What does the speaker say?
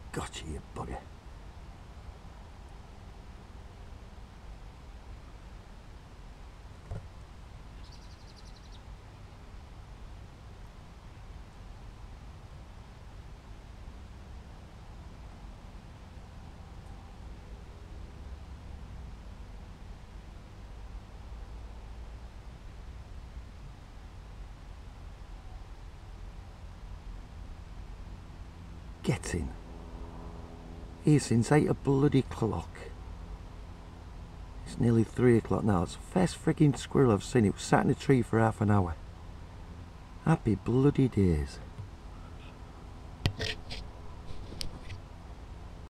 Gotcha, you bugger. Get in. Here since 8 o'clock. It's nearly 3 o'clock now. It's the first frigging squirrel I've seen. It was sat in a tree for half an hour. Happy bloody days.